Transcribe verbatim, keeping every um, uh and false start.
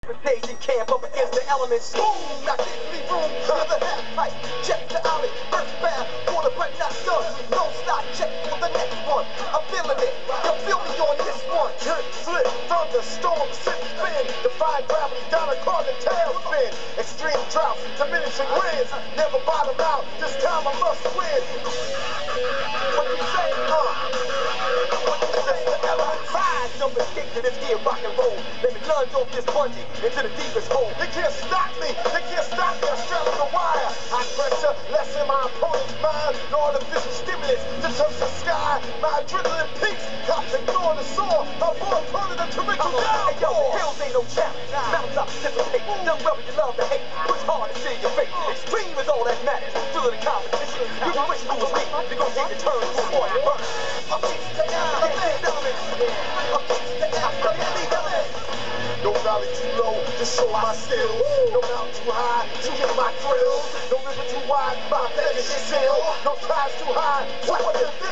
Patient camp up against the elements. Boom! Not giving me room for the half pipe. Check the alley, earthbound, water but not done. No stop, check for the next one. I'm feeling it. You feel me on this one. Kick, flip, thunderstorm, sit, spin. Defy gravity, down a car, the tailspin. Extreme droughts, diminishing winds. Never bottom out. This time I must win. What you say, huh? What you say? The elements. Ride, jump and kick to this gear, rock and roll. Let me lunge off this bungee into the deepest hole. They can't stop me, they can't stop me, I'm straddling the wire. High pressure, less in my opponent's mind. No artificial stimulus to touch the sky. My adrenaline peaks, cops ignore the sword. My boy turning a torrential down. Hey yo, hills ain't no challenge. Mountains up, dissipate. Done whether you love to hate. Push hard to see your face. Extreme is all that matters. Through the competition, you can wish you was me. You're gonna take a turn to a boy and burn. I'm keeping the elements. I'm keeping the elements. No valley too low to show my skill. No mountain too high to get my thrill. No river too wide, my bed is still. No ties too high, what would it be?